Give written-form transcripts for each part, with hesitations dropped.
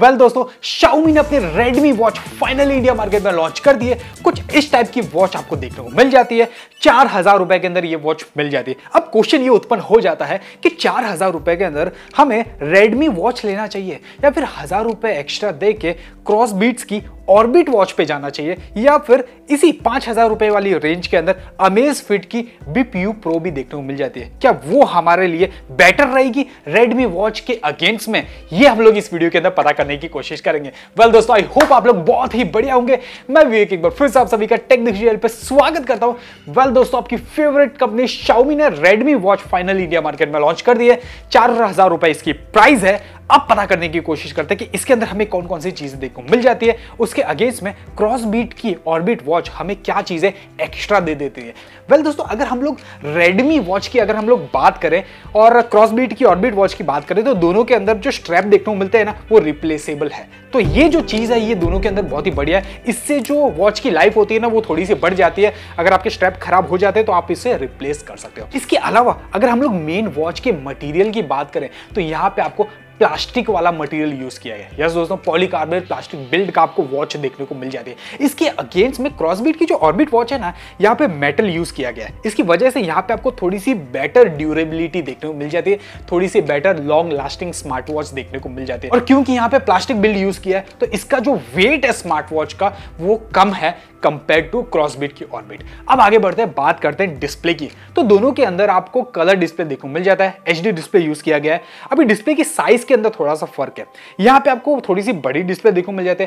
Well दोस्तों, Xiaomi ने अपनी Redmi watch finally India market में लॉन्च कर दी है। कुछ इस टाइप की वॉच आपको देखने को मिल जाती है। 4000 रुपए के अंदर ये वॉच मिल जाती है। अब क्वेश्चन ये उत्पन्न हो जाता है कि 4000 रुपए के अंदर हमें Redmi वॉच लेना चाहिए या फिर 1000 रुपए एक्स्ट्रा दे के क्रॉसबीट्स की ऑर्बिट वॉच पे जाना चाहिए, या फिर इसी 5000 रुपए वाली रेंज के अंदर अमेज़फिट की BPU Pro भी देखने को मिल जाती है। क्या वो हमारे लिए बेटर रहेगी Redmi वॉच के अगेंस्ट में? ये हम लोग इस वीडियो के अंदर पता करने की कोशिश करेंगे। वेल दोस्तों, आई होप आप लोग बहुत ही बढ़िया होंगे। मैं विवेक एक बार फिर से आप सभी का टेक डिजिटल पे स्वागत करता हूं। वेल दोस्तों, आपकी फेवरेट कंपनी Xiaomi ने Redmi watch finally India market में लॉन्च कर दी है। 4000 रुपए इसकी प्राइस है। अब पता करने की कोशिश करते हैं कि इसके अंदर हमें कौन कौन सी चीजें देखने को मिल जाती है, उसके अगेंस्ट में क्रॉसबीट की ऑर्बिट वॉच हमें क्या चीजें एक्स्ट्रा दे देती है। वेल दोस्तों, अगर हम लोग Redmi वॉच की अगर हम लोग बात करें और क्रॉसबीट की ऑर्बिट वॉच की बात करें तो दोनों के अंदर जो स्ट्रैप देखने को मिलते हैं ना, वो रिप्लेसेबल है। तो ये जो चीज है ये दोनों के अंदर बहुत ही बढ़िया है। इससे जो वॉच की लाइफ होती है ना, वो थोड़ी सी बढ़ जाती है। अगर आपके स्ट्रैप खराब हो जाते हैं तो आप इसे रिप्लेस कर सकते हो। इसके अलावा अगर हम लोग मेन वॉच के मटेरियल की बात करें तो यहाँ पे आपको प्लास्टिक वाला मटेरियल यूज किया गया है। यस दोस्तों, पॉलीकार्बोनेट प्लास्टिक बिल्ड का आपको वॉच देखने को मिल जाती है। इसके अगेंस्ट में क्रॉसबीट की जो ऑर्बिट वॉच है ना, यहाँ पे मेटल यूज किया गया है। इसकी वजह से यहाँ पे आपको थोड़ी सी बेटर ड्यूरेबिलिटी देखने को मिल जाती है, थोड़ी सी better long lasting smart watch देखने को मिल जाती है। और क्योंकि यहाँ पे प्लास्टिक बिल्ड यूज किया है तो इसका जो वेट है स्मार्ट वॉच का वो कम है कंपेयर टू क्रॉसबीट की ऑर्बिट। अब आगे बढ़ते हैं, बात करते हैं डिस्प्ले की। तो दोनों के अंदर आपको कलर डिस्प्ले देखने को मिल जाता है। HD डिस्प्ले यूज किया गया है। अभी डिस्प्ले की साइज के अंदर थोड़ा सा फर्क है। यहाँ पे आपको थोड़ी सी बड़ी डिस्प्ले देखने को मिल जाते हैं।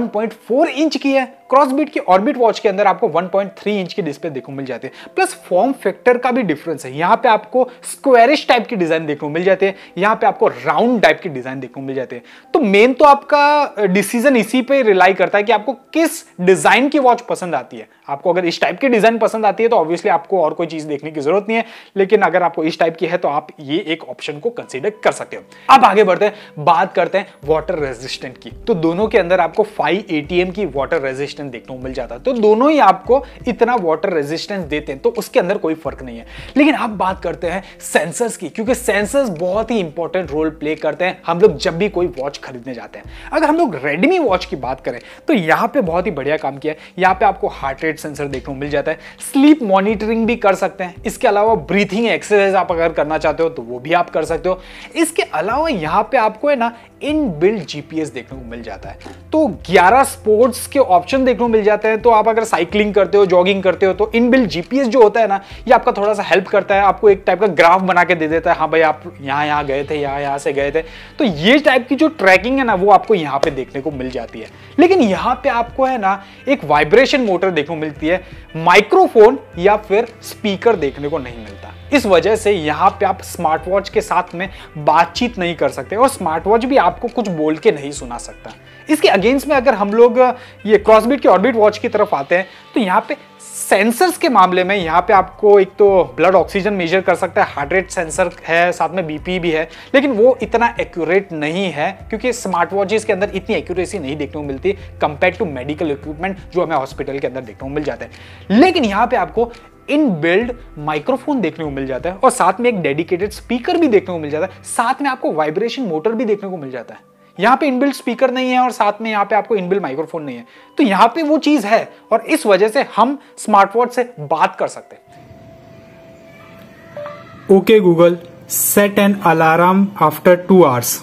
1.4 इंच की है। क्रॉसबीट की ऑर्बिट वॉच के अंदर आपको 1.3 इंच की डिस्प्ले देखने को मिल जाती है। प्लस फॉर्म फैक्टर का भी डिफरेंस है। यहाँ पे आपको स्क्वायरिश टाइप की डिजाइन देखने को मिल जाते हैं, यहाँ पे आपको राउंड टाइप की डिजाइन देखने को मिल जाते हैं। तो मेन तो आपका डिसीजन इसी पे रिलाई करता है कि आपको किस डिजाइन की वॉच पसंद आती है। आपको अगर इस टाइप की डिजाइन पसंद आती है तो ऑब्वियसली आपको और कोई चीज देखने की जरूरत नहीं है, लेकिन अगर आपको इस टाइप की है तो आप ये एक ऑप्शन को कंसीडर कर सकते हो। अब आगे बढ़ते हैं, बात करते हैं वाटर रेजिस्टेंट की। तो दोनों के अंदर आपको 5 ATM की वाटर रेजिस्टेंट देखने को मिल जाता है। तो दोनों ही आपको इतना वाटर रेजिस्टेंस देते हैं, तो उसके अंदर कोई फर्क नहीं है। लेकिन अब बात करते हैं सेंसर्स की, क्योंकि सेंसर्स बहुत ही इंपॉर्टेंट रोल प्ले करते हैं हम लोग जब भी कोई वॉच खरीदने जाते हैं। अगर हम लोग Redmi वॉच की बात करें तो यहाँ पे बहुत ही बढ़िया काम किया है। यहाँ पे आपको हार्ट रेट सेंसर देखने को मिल जाता है। स्लीप मॉनिटरिंग भी कर सकते हैं। इसके अलावा ब्रीथिंग एक्सरसाइज आप अगर करना चाहते हो तो वो भी आप कर सकते हो। इसके अलावा यहाँ पे आपको है ना इनबिल्ट GPS देखने को मिल जाता है। तो 11 स्पोर्ट्स के ऑप्शन देखने को मिल जाते हैं। तो आप अगर साइकिलिंग करते हो, जॉगिंग करते हो तो इनबिल्ट GPS जो होता है ना, ये आपका थोड़ा सा हेल्प करता है। आपको एक टाइप का ग्राफ बना के दे देता है, हाँ भाई आप यहाँ गए थे, यहाँ से गए थे। तो ये टाइप की जो ट्रैकिंग है ना, वो आपको यहाँ पे देखने को मिल जाती है। लेकिन यहाँ पे आपको है ना एक वाइब्रेशन मोटर देखने को मिलती है, माइक्रोफोन या फिर स्पीकर देखने को नहीं मिलता। इस वजह से यहाँ पे आप स्मार्ट वॉच के साथ में बातचीत नहीं कर सकते और स्मार्ट वॉच भी आपको कुछ बोल के नहीं सुना सकता। इसके अगेंस्ट में अगर हम लोग ये क्रॉसबीट की ऑर्बिट वॉच की तरफ आते हैं तो यहाँ पे सेंसर्स के मामले में यहाँ पे आपको एक तो ब्लड ऑक्सीजन मेजर कर सकता है, हार्ट रेट सेंसर है, साथ में BP भी है, लेकिन वो इतना एक्यूरेट नहीं है क्योंकि स्मार्ट वॉचेस के अंदर इतनी एक्यूरेसी नहीं देखने को मिलती कंपेयर टू मेडिकल इक्विपमेंट जो हमें हॉस्पिटल के अंदर देखने को मिल जाता है। लेकिन यहाँ पे आपको इनबिल्ड माइक्रोफोन देखने को मिल जाता है और साथ में एक डेडिकेटेड स्पीकर भी देखने को मिल जाता है। साथ में आपको वाइब्रेशन मोटर भी देखने को मिल जाता है। यहाँ पे इनबिल्ट स्पीकर नहीं है और साथ में यहाँ पे आपको इनबिल्ट माइक्रोफोन नहीं है। तो यहाँ पे वो चीज है और इस वजह से हम स्मार्ट वॉच से बात कर सकते हैं। Okay Google, set an alarm after 2 hours।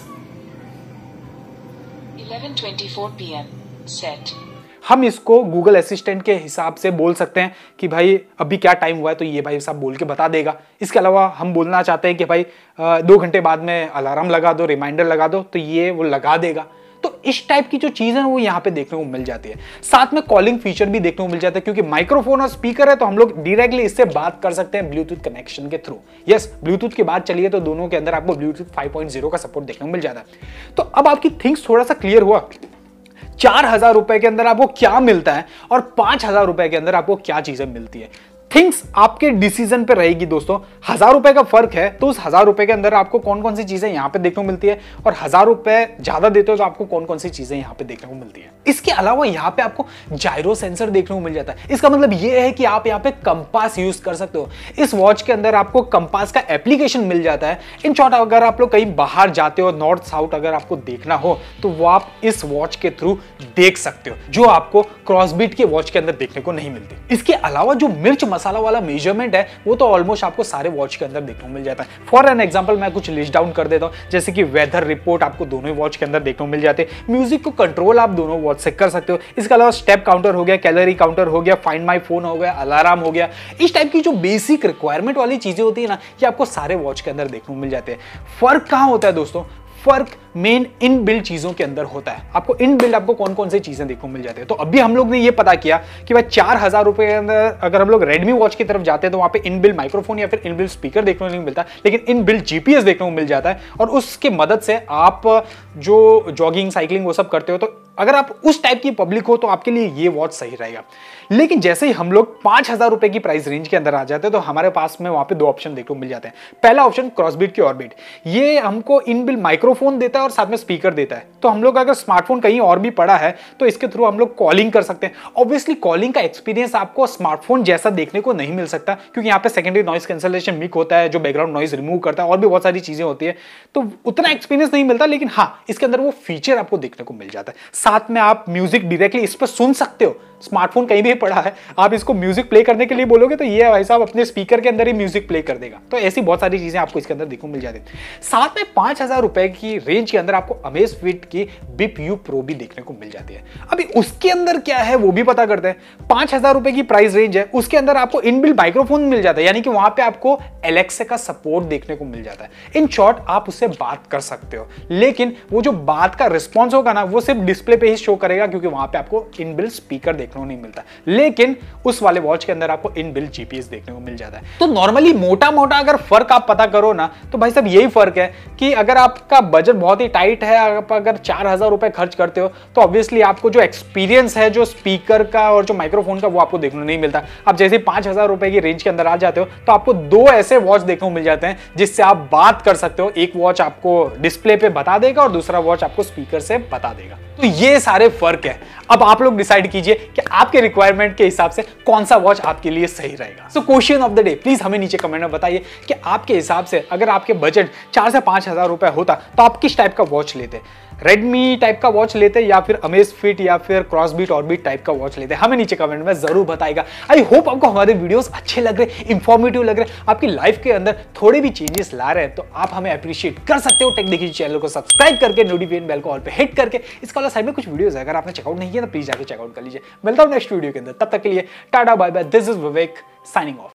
11:24 PM set. हम इसको गूगल असिस्टेंट के हिसाब से बोल सकते हैं कि भाई अभी क्या टाइम हुआ है, तो ये भाई साहब बोल के बता देगा। इसके अलावा हम बोलना चाहते हैं कि भाई 2 घंटे बाद में अलार्म लगा दो, रिमाइंडर लगा दो, तो ये वो लगा देगा। तो इस टाइप की जो चीज है वो यहाँ पे देखने को मिल जाती है। साथ में कॉलिंग फीचर भी देखने को मिल जाता है क्योंकि माइक्रोफोन और स्पीकर है तो हम लोग डायरेक्टली इससे बात कर सकते हैं ब्लूटूथ कनेक्शन के थ्रू। यस, ब्लूटूथ की बात चली है तो दोनों के अंदर आपको ब्लूटूथ 5.0 का सपोर्ट देखने को मिल जाता है। तो अब आपकी थिंग्स थोड़ा सा क्लियर हुआ। 4000 रुपए के अंदर आपको क्या मिलता है और 5000 रुपए के अंदर आपको क्या चीजें मिलती है। थिंग्स आपके डिसीजन पे रहेगी दोस्तों। 1000 रुपए का फर्क है तो उस 1000 रुपए के अंदर आपको कौन कौन सी चीजें यहाँ पे देखने को मिलती है, और 1000 रुपए ज्यादा देते हो तो आपको कौन कौन सी चीजें यहाँ पे देखने को मिलती है। इसके अलावा यहाँ पे आपको जायरो सेंसर देखने को मिल जाता है। इसका मतलब ये है कि आप यहाँ पे कंपास यूज कर सकते हो। इस वॉच के अंदर आपको कंपास का एप्लीकेशन मिल जाता है। इन शॉर्ट अगर आप लोग कहीं बाहर जाते हो, नॉर्थ साउथ अगर आपको देखना हो तो वो आप इस वॉच के थ्रू देख सकते हो, जो आपको क्रॉसबीट के वॉच के अंदर देखने को नहीं मिलती। इसके अलावा जो मिर्च मसाला वाला मेजरमेंट है वो तो ऑलमोस्ट आपको सारे वॉच के अंदर देखने को मिल जाता है। फॉर एन एग्जांपल मैं कुछ लिस्ट डाउन कर देता हूं, जैसे कि वेदर रिपोर्ट आपको दोनों वॉच के अंदर देखने को मिल जाते हैं। म्यूजिक को कंट्रोल आप दोनों वॉच से कर सकते हो। इसके अलावा स्टेप काउंटर हो गया, कैलोरी काउंटर हो गया, फाइंड माई फोन हो गया, अलार्म हो गया। इस टाइप की जो बेसिक रिक्वायरमेंट वाली चीजें होती है ना, ये आपको सारे वॉच के अंदर देखने को मिल जाते हैं। फर्क कहां होता है दोस्तों? फर्क मेन इन बिल्ड चीजों के अंदर होता है। आपको इन बिल्ड आपको कौन कौन सी चीजें देखने को मिल जाती है। तो अभी हम लोग ने ये पता किया कि भाई 4000 रुपए के अंदर अगर हम लोग रेडमी वॉच की तरफ जाते हैं तो वहां पे इन बिल्ड माइक्रोफोन या फिर इन बिल्ड स्पीकर देखने को नहीं मिलता, लेकिन इन बिल्ड जीपीएस देखने को मिल जाता है। और उसके मदद से आप जो जॉगिंग साइकिलिंग वो सब करते हो, तो अगर आप उस टाइप की पब्लिक हो तो आपके लिए ये वॉच सही रहेगा। लेकिन जैसे ही हम लोग 5000 रुपए की प्राइस रेंज के अंदर आ जाते हैं तो हमारे पास में वहां पे दो ऑप्शन देखने को मिल जाते हैं। पहला ऑप्शन क्रॉसबीट की ऑर्बिट, ये हमको इनबिल्ट माइक्रोफोन देता है और साथ में स्पीकर देता है। तो हम लोग अगर स्मार्टफोन कहीं और भी पड़ा है तो इसके थ्रू हम लोग कॉलिंग कर सकते हैं। ऑब्वियसली कॉलिंग का एक्सपीरियंस आपको स्मार्टफोन जैसा देखने को नहीं मिल सकता, क्योंकि यहाँ पे सेकेंडरी नॉइस कैंसलेशन मिक होता है जो बैकग्राउंड नॉइस रिमूव करता है, और भी बहुत सारी चीजें होती है, तो उतना एक्सपीरियंस नहीं मिलता। लेकिन हाँ, इसके अंदर वो फीचर आपको देखने को मिल जाता है। साथ में आप म्यूजिक डायरेक्टली इस पर सुन सकते हो। स्मार्टफोन कहीं भी पड़ा है, आप इसको म्यूजिक प्ले करने के लिए बोलोगे तो ये भाई साहब अपने स्पीकर के अंदर ही म्यूजिक प्ले कर देगा। तो ऐसी बहुत सारी चीजें आपको इसके अंदर देखने को मिल जाती है। साथ में 5000 रुपए की रेंज के अंदर आपको अमेज़फिट की बिप यू प्रो भी देखने को मिल जाती है। अभी उसके अंदर क्या है वो भी पता करते हैं। 5000 रुपए की प्राइस रेंज है, उसके अंदर आपको इनबिल्ट माइक्रोफोन मिल जाता है, यानी कि वहां पे आपको एलेक्सा का सपोर्ट देखने को मिल जाता है। इन शॉर्ट आप उससे बात कर सकते हो, लेकिन वो जो बात का रिस्पॉन्स होगा ना वो सिर्फ डिस्प्ले पे ही शो करेगा, क्योंकि वहां पे आपको इनबिल्ट स्पीकर देखने को नहीं मिलता। लेकिन उस वाले वॉच के अंदर आपको इनबिल्ट जीपीएस देखने को मिल जाता है। तो नॉर्मली मोटा मोटा अगर फर्क आप पता करो ना, तो भाई साहब यही फर्क है कि अगर आपका बजट बहुत ही टाइट है, आप अगर 4000 रुपए खर्च करते हो तो ऑब्वियसली आपको जो एक्सपीरियंस है जो स्पीकर का और जो माइक्रोफोन का वो आपको देखने को नहीं मिलता। आप जैसे 5000 रुपए की रेंज के अंदर आ जाते हो तो आपको दो ऐसे वॉच देखने को मिल जाते हैं जिससे आप बात कर सकते हो। एक वॉच आपको डिस्प्ले पे बता देगा और दूसरा वॉच आपको स्पीकर से बता देगा। तो ये सारे फर्क है। अब आप लोग डिसाइड कीजिए कि आपके रिक्वायरमेंट के हिसाब से कौन सा वॉच आपके लिए सही रहेगा। So question of the day, please हमें नीचे कमेंट में बताइए कि आपके हिसाब से अगर आपके बजट 4 से 5000 रुपए होता तो आप किस टाइप का वॉच लेते? रेडमी टाइप का वॉच लेते या फिर अमेज़फिट या फिर क्रॉसबीट ऑर्बिट टाइप का वॉच लेते? हमें नीचे कमेंट में जरूर बताएगा। आई होप आपको हमारे वीडियोस अच्छे लग रहे, इंफॉर्मेटिव लग रहे, आपकी लाइफ के अंदर थोड़े भी चेंजेस ला रहे हैं, तो आप हमें अप्रिशिएट कर सकते हो टेक देखिए चैनल को सब्सक्राइब करके, नोटिफिकेशन बेल को ऑल पे हिट करके। इसका साइड में कुछ वीडियोस है, अगर आपने चेकआउट नहीं किया तो प्लीज जाके चेकआउट कर लीजिए। मिलता हूं नेक्स्ट वीडियो के अंदर, तब तक के लिए tata bye bye. This is Vivek signing of.